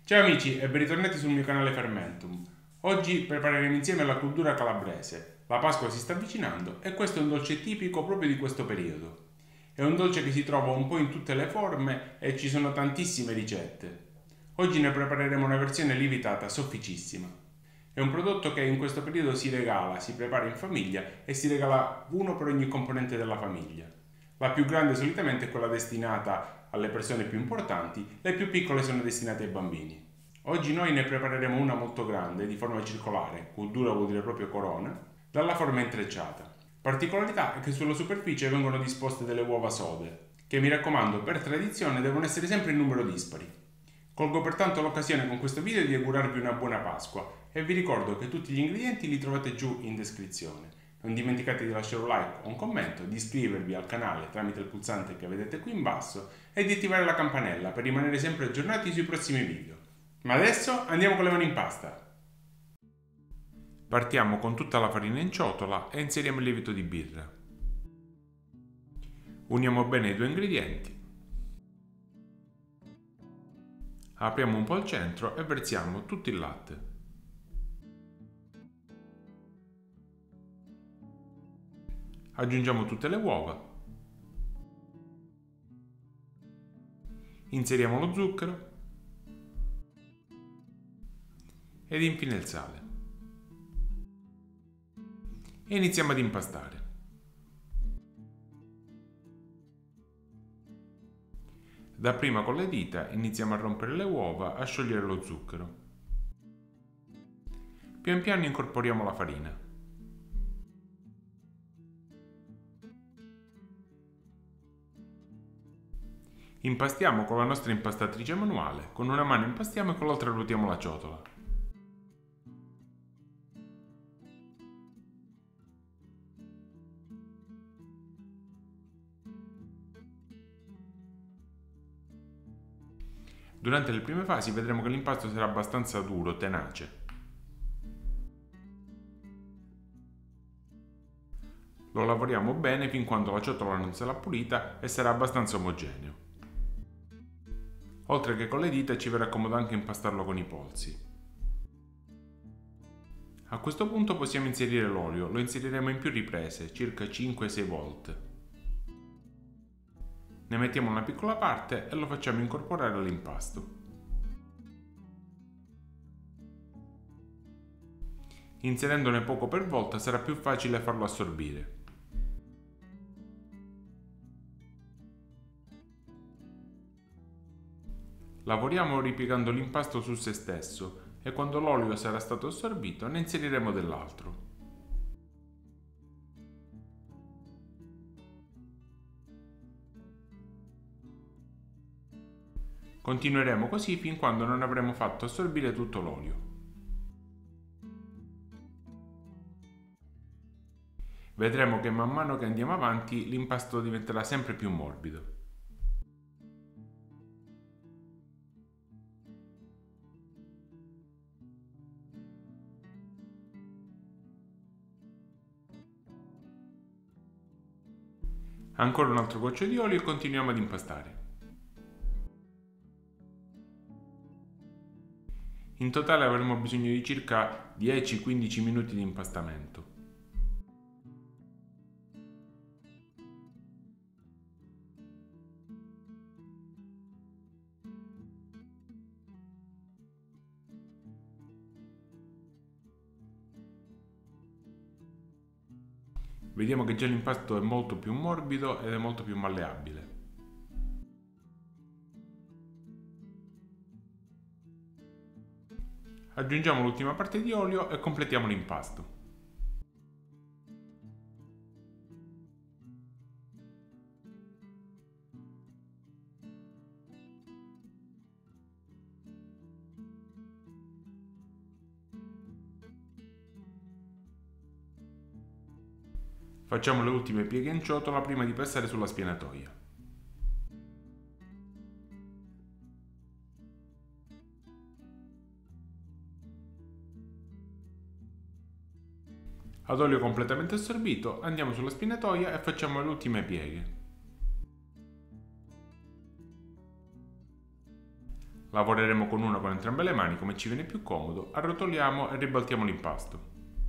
Ciao amici e ben ritornati sul mio canale Fermentum. Oggi prepareremo insieme la cultura calabrese. La Pasqua si sta avvicinando e questo è un dolce tipico proprio di questo periodo. È un dolce che si trova un po' in tutte le forme e ci sono tantissime ricette. Oggi ne prepareremo una versione lievitata sofficissima. È un prodotto che in questo periodo si regala, si prepara in famiglia e si regala uno per ogni componente della famiglia. La più grande solitamente è quella destinata alle persone più importanti, le più piccole sono destinate ai bambini. Oggi noi ne prepareremo una molto grande, di forma circolare, cultura vuol dire proprio corona, dalla forma intrecciata. Particolarità è che sulla superficie vengono disposte delle uova sode, che mi raccomando per tradizione devono essere sempre in numero dispari. Colgo pertanto l'occasione con questo video di augurarvi una buona Pasqua e vi ricordo che tutti gli ingredienti li trovate giù in descrizione. Non dimenticate di lasciare un like o un commento, di iscrivervi al canale tramite il pulsante che vedete qui in basso e di attivare la campanella per rimanere sempre aggiornati sui prossimi video. Ma adesso andiamo con le mani in pasta. Partiamo con tutta la farina in ciotola e inseriamo il lievito di birra. Uniamo bene i due ingredienti. Apriamo un po' il centro e versiamo tutto il latte. Aggiungiamo tutte le uova. Inseriamo lo zucchero. Ed infine il sale. E iniziamo ad impastare. Dapprima con le dita iniziamo a rompere le uova, a sciogliere lo zucchero. Pian piano incorporiamo la farina. Impastiamo con la nostra impastatrice manuale, con una mano impastiamo e con l'altra ruotiamo la ciotola. Durante le prime fasi vedremo che l'impasto sarà abbastanza duro, tenace. Lo lavoriamo bene fin quando la ciotola non sarà pulita e sarà abbastanza omogeneo. Oltre che con le dita ci verrà comodo anche impastarlo con i polsi. A questo punto possiamo inserire l'olio, lo inseriremo in più riprese, circa 5-6 volte. Ne mettiamo una piccola parte e lo facciamo incorporare all'impasto. Inserendone poco per volta sarà più facile farlo assorbire. Lavoriamo ripiegando l'impasto su se stesso e quando l'olio sarà stato assorbito ne inseriremo dell'altro. Continueremo così fin quando non avremo fatto assorbire tutto l'olio. Vedremo che man mano che andiamo avanti l'impasto diventerà sempre più morbido. Ancora un altro goccio di olio e continuiamo ad impastare. In totale avremo bisogno di circa 10-15 minuti di impastamento. Vediamo che già l'impasto è molto più morbido ed è molto più malleabile. Aggiungiamo l'ultima parte di olio e completiamo l'impasto. Facciamo le ultime pieghe in ciotola prima di passare sulla spianatoia. Ad olio completamente assorbito andiamo sulla spianatoia e facciamo le ultime pieghe. Lavoreremo con una con entrambe le mani come ci viene più comodo, arrotoliamo e ribaltiamo l'impasto.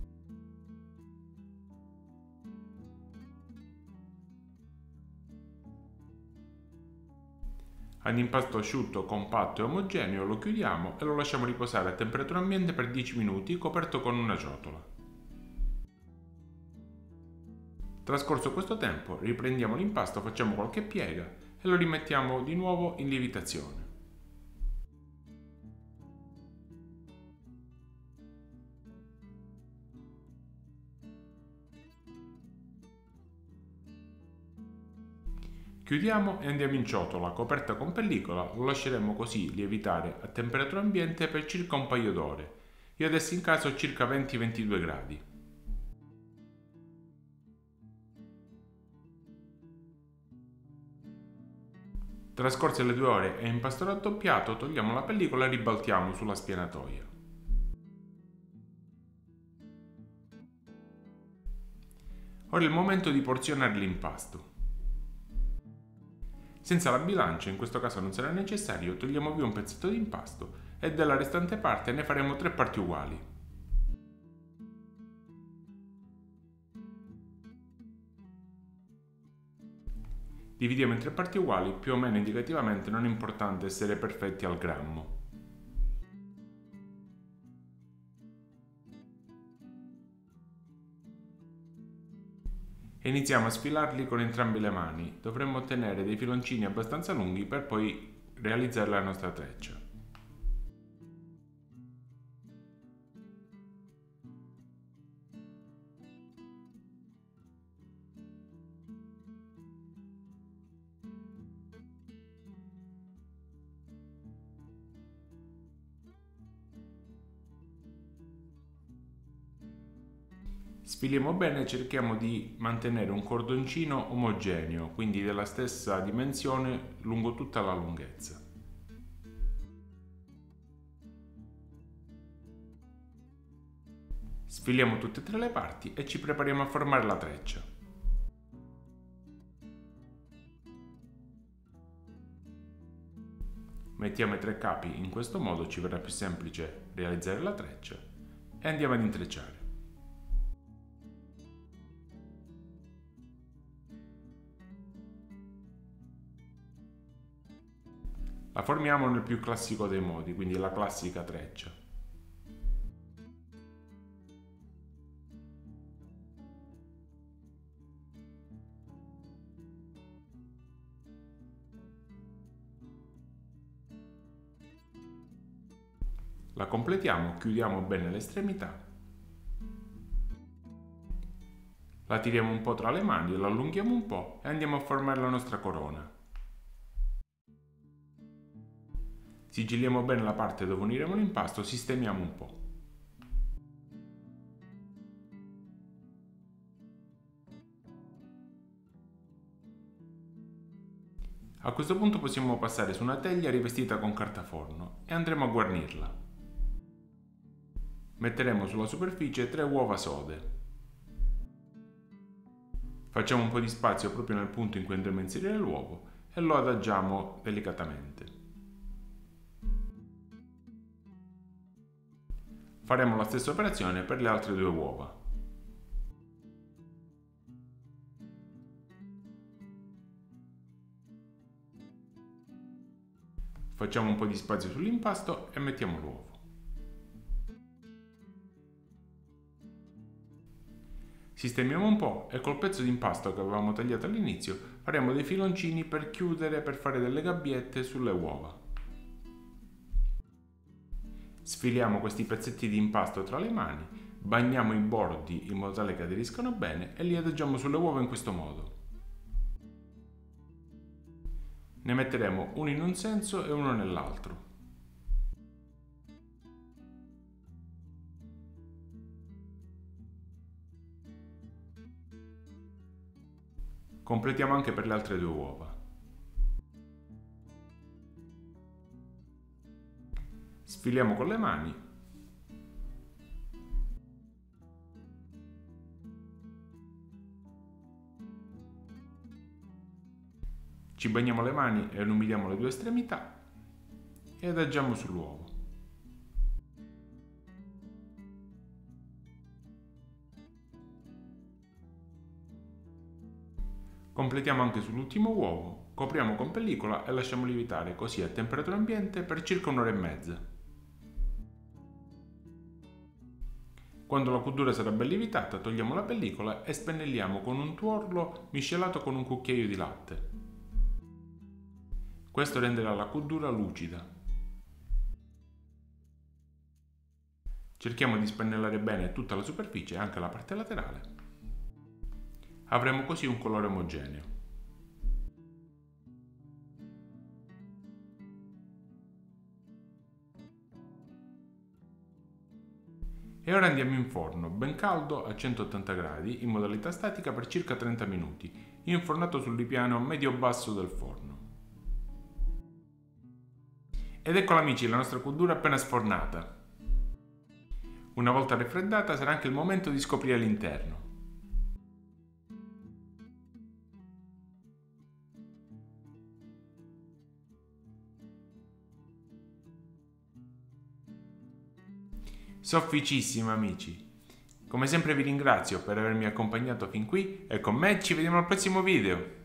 Ad impasto asciutto, compatto e omogeneo lo chiudiamo e lo lasciamo riposare a temperatura ambiente per 10 minuti coperto con una ciotola. Trascorso questo tempo, riprendiamo l'impasto, facciamo qualche piega e lo rimettiamo di nuovo in lievitazione. Chiudiamo e andiamo in ciotola coperta con pellicola, lo lasceremo così lievitare a temperatura ambiente per circa un paio d'ore. Io adesso in casa ho circa 20-22 gradi. Trascorse le 2 ore e impasto raddoppiato, togliamo la pellicola e ribaltiamo sulla spianatoia. Ora è il momento di porzionare l'impasto. Senza la bilancia, in questo caso non sarà necessario, togliamo via un pezzetto di impasto e della restante parte ne faremo 3 parti uguali. Dividiamo in 3 parti uguali, più o meno indicativamente, non è importante essere perfetti al grammo. E iniziamo a sfilarli con entrambe le mani. Dovremmo ottenere dei filoncini abbastanza lunghi per poi realizzare la nostra treccia. Sfiliamo bene e cerchiamo di mantenere un cordoncino omogeneo, quindi della stessa dimensione lungo tutta la lunghezza. Sfiliamo tutte e 3 le parti e ci prepariamo a formare la treccia. Mettiamo i 3 capi in questo modo, ci verrà più semplice realizzare la treccia e andiamo ad intrecciare. La formiamo nel più classico dei modi, quindi la classica treccia. La completiamo, chiudiamo bene l'estremità, la tiriamo un po' tra le mani, la allunghiamo un po' e andiamo a formare la nostra corona. Sigilliamo bene la parte dove uniremo l'impasto, sistemiamo un po'. A questo punto possiamo passare su una teglia rivestita con carta forno e andremo a guarnirla. Metteremo sulla superficie 3 uova sode. Facciamo un po' di spazio proprio nel punto in cui andremo a inserire l'uovo e lo adagiamo delicatamente. Faremo la stessa operazione per le altre 2 uova. Facciamo un po' di spazio sull'impasto e mettiamo l'uovo. Sistemiamo un po' e col pezzo di impasto che avevamo tagliato all'inizio faremo dei filoncini per chiudere, per fare delle gabbiette sulle uova. Sfiliamo questi pezzetti di impasto tra le mani, bagniamo i bordi in modo tale che aderiscano bene e li adagiamo sulle uova in questo modo. Ne metteremo uno in un senso e uno nell'altro. Completiamo anche per le altre 2 uova. Sfiliamo con le mani. Ci bagniamo le mani e umidiamo le 2 estremità e adagiamo sull'uovo. Completiamo anche sull'ultimo uovo, copriamo con pellicola e lasciamo lievitare così a temperatura ambiente per circa un'ora e mezza. Quando la cottura sarà ben lievitata, togliamo la pellicola e spennelliamo con un tuorlo miscelato con un cucchiaio di latte. Questo renderà la cottura lucida. Cerchiamo di spennellare bene tutta la superficie e anche la parte laterale. Avremo così un colore omogeneo. E ora andiamo in forno, ben caldo a 180 gradi, in modalità statica per circa 30 minuti, infornato sul ripiano medio-basso del forno. Ed eccola amici, la nostra cottura appena sfornata. Una volta raffreddata sarà anche il momento di scoprire l'interno. Sofficissima amici! Come sempre vi ringrazio per avermi accompagnato fin qui e con me ci vediamo al prossimo video!